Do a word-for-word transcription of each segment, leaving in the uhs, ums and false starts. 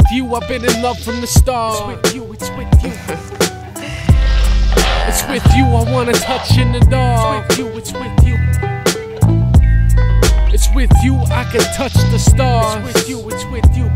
you, I've been in love from the start. It's with you, it's with you. It's with you, I wanna touch in the dark. It's with you, it's with you. It's with you, I can touch the stars. It's with you, it's with you.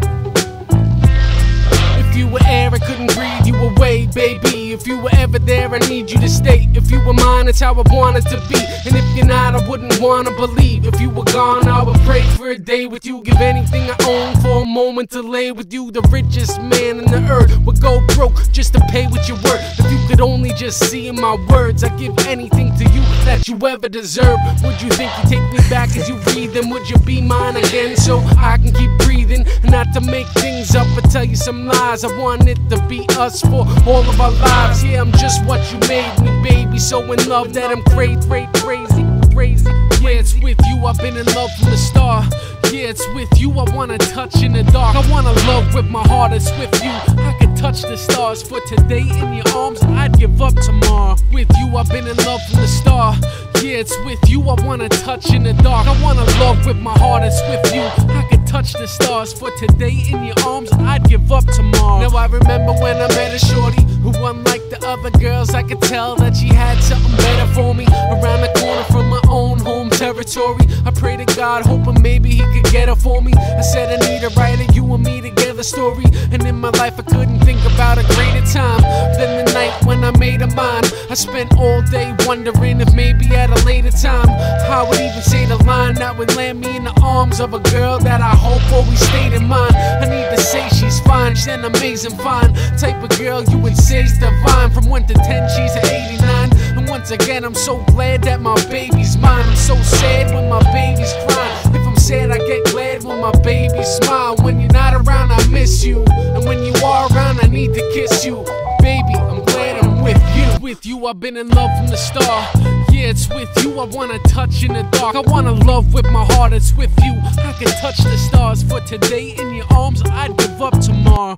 If you were air, I couldn't breathe you away, baby. If you were ever there, I need you to stay. If you were mine, it's how I want it to be. And if you're not, I wouldn't wanna believe. If you were gone, I would pray for a day with you. Give anything I own for a moment to lay with you. The richest man in the earth would go broke just to pay what you're worth. If you could only just see in my words, I'd give anything to you that you ever deserve. Would you think you'd take me back as you read them? Would you be mine again so I can keep breathing? Not to make things up or tell you some lies. I want it to be us for all of our lives. Yeah, I'm just what you made me, baby. So in love that I'm crazy, crazy, crazy. Yeah, it's with you, I've been in love from the start. Yeah, it's with you, I wanna touch in the dark. I wanna love with my heart, it's with you. I could touch the stars for today in your arms, I'd give up tomorrow. With you, I've been in love from the start. Yeah, it's with you, I wanna touch in the dark. I wanna love with my heart, it's with you. I could touch the stars for today in your arms, I'd give up tomorrow. Now I remember when I met a shorty who, unlike the other girls, I could tell that she had something better for me. Around the corner from my own home territory, I pray to God, hoping maybe he could get her for me. I said I need a writer, you and me together story. And in my life I couldn't think about a greater time than the night when I made her mine. I spent all day wondering if maybe at a later time I would even say the line that would land me in the arms of a girl that I hope always stayed in mind. I need to say she's fine, she's an amazing fine type of girl you would say's divine. From one to ten she's an eighty-nine. And once again I'm so glad that my baby's mine. I'm so sad when my baby's crying. If I'm sad I get glad when my baby smile. When you're not around I miss you, and when you are around I need to kiss you. Baby, I'm glad I'm with you. With you, I've been in love from the start. Yeah, it's with you, I wanna touch in the dark. I wanna love with my heart, it's with you. I can touch the stars for today in your arms, I'd give up tomorrow.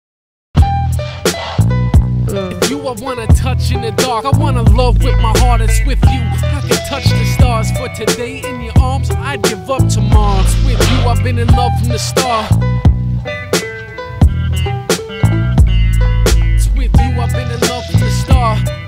If you, I wanna touch in the dark. I wanna love with my heart, it's with you. I can touch the stars for today in your arms, I'd give up tomorrow. It's with you, I've been in love from the start. It's with you, I've been in love from the start.